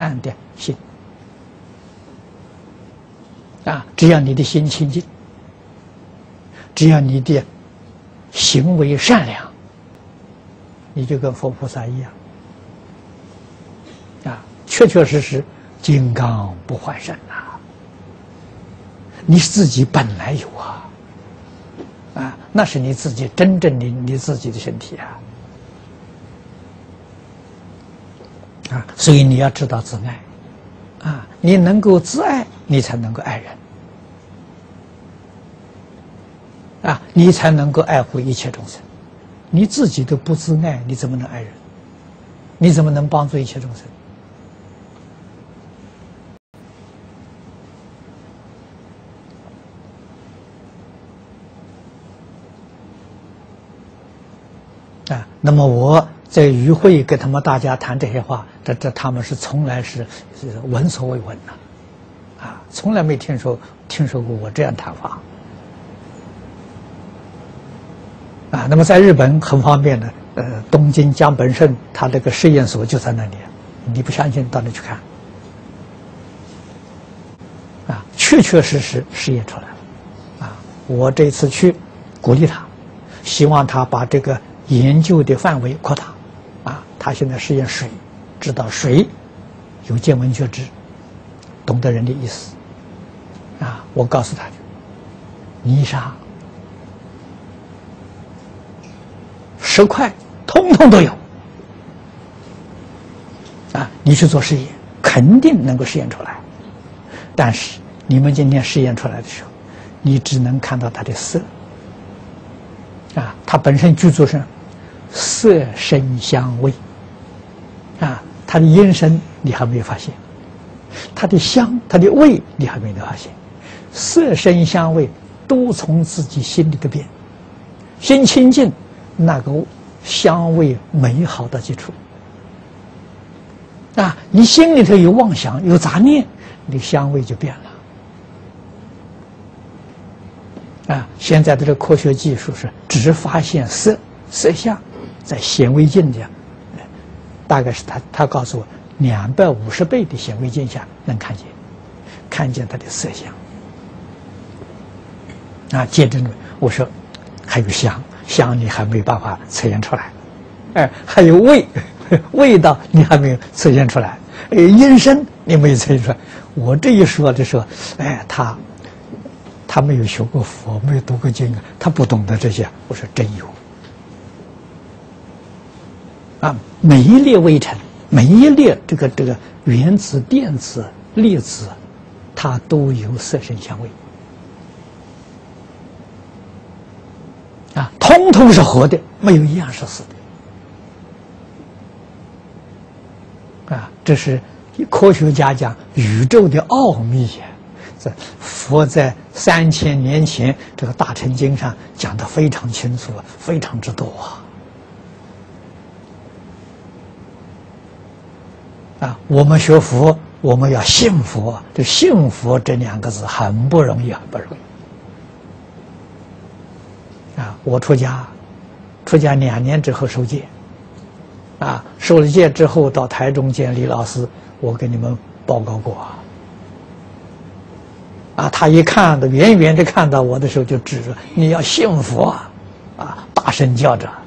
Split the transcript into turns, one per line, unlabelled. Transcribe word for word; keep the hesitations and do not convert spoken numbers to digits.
安的心。啊，只要你的心清净，只要你的行为善良，你就跟佛菩萨一样。啊，确确实实金刚不坏身呐、啊。你自己本来有啊，啊，那是你自己真正的你自己的身体啊。啊，所以你要知道自爱，啊，你能够自爱，你才能够爱人，啊，你才能够爱护一切众生。你自己都不自爱，你怎么能爱人？你怎么能帮助一切众生？啊，那么我在与会跟他们大家谈这些话，这这他们是从来是是闻所未闻的，啊，从来没听说听说过我这样谈法。啊，那么在日本很方便的，呃，东京江本胜他这个实验所就在那里，你不相信到那去看，啊，确确实实实验出来了，啊，我这次去鼓励他，希望他把这个研究的范围扩大，啊，他现在实验水，知道水有见闻觉知，懂得人的意思，啊，我告诉他，泥沙、石块，通通都有，啊，你去做实验，肯定能够实验出来。但是你们今天实验出来的时候，你只能看到它的色，啊，它本身具足上色声香味，啊，它的音声你还没有发现，它的香、它的味你还没有发现，色声香味都从自己心里头变，心清净，那个香味美好的基础。啊，你心里头有妄想、有杂念，你香味就变了。啊，现在的这个科学技术是只发现色色相，在显微镜这样，大概是他他告诉我两百五十倍的显微镜下能看见，看见它的色相。啊，接着呢，我说还有香，香你还没有办法测验出来，哎，还有味，味道你还没有测验出来，哎，音声你没有测验出来。我这一说的时候，哎，他。他没有学过佛，没有读过经，他不懂得这些。我说真有啊！每一粒微尘，每一粒这个这个原子、电子、粒子，它都有色声香味啊，通通是活的，没有一样是死的啊！这是科学家讲宇宙的奥秘呀。佛在三千年前这个《大乘经》上讲得非常清楚，非常之多啊！啊，我们学佛，我们要信佛，这信佛这两个字很不容易，很不容易。啊，我出家，出家两年之后受戒，啊，受了戒之后到台中见李老师，我给你们报告过啊。啊，他一看到远远的看到我的时候，就指着你要信佛啊，啊，大声叫着。